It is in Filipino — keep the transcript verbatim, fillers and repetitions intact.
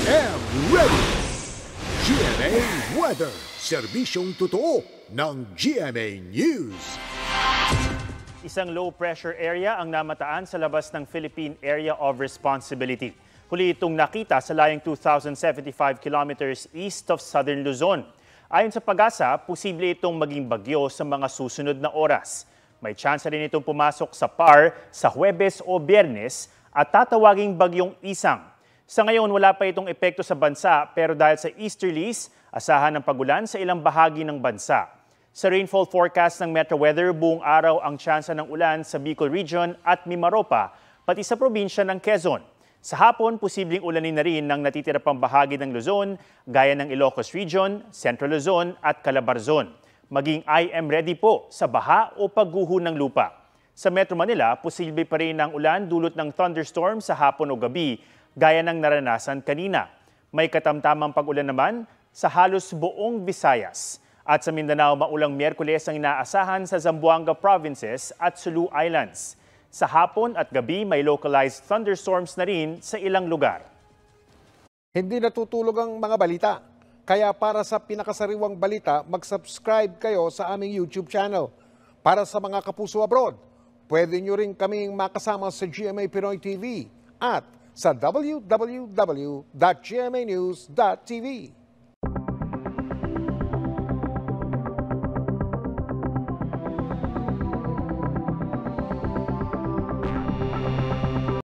am ready! G M A Weather, serbisyong totoo ng G M A News. Isang low-pressure area ang namataan sa labas ng Philippine Area of Responsibility. Huli itong nakita sa layong two thousand seventy-five kilometers east of southern Luzon. Ayon sa Pag-asa, posible itong maging bagyo sa mga susunod na oras. May tsansa rin itong pumasok sa P A R sa Huwebes o Biyernes at tatawaging bagyong Isang. Sa ngayon, wala pa itong epekto sa bansa pero dahil sa easterlies, asahan ng pagulan sa ilang bahagi ng bansa. Sa rainfall forecast ng Metro Weather, buong araw ang tsansa ng ulan sa Bicol Region at Mimaropa, pati sa probinsya ng Quezon. Sa hapon, posibleng ulanin na rin ng natitira pang bahagi ng Luzon, gaya ng Ilocos Region, Central Luzon at Calabarzon. Maging I am ready po sa baha o pagguho ng lupa. Sa Metro Manila, posible pa rin ang ulan dulot ng thunderstorm sa hapon o gabi, gaya ng naranasan kanina. May katamtamang pag-ulan naman sa halos buong Visayas. At sa Mindanao, maulang Miyerkules ang inaasahan sa Zamboanga Provinces at Sulu Islands. Sa hapon at gabi, may localized thunderstorms na rin sa ilang lugar. Hindi natutulog ang mga balita. Kaya para sa pinakasariwang balita, mag-subscribe kayo sa aming YouTube channel. Para sa mga kapuso abroad, pwede nyo rin kaming makasama sa G M A Pinoy T V at sa w w w dot g m a news dot t v.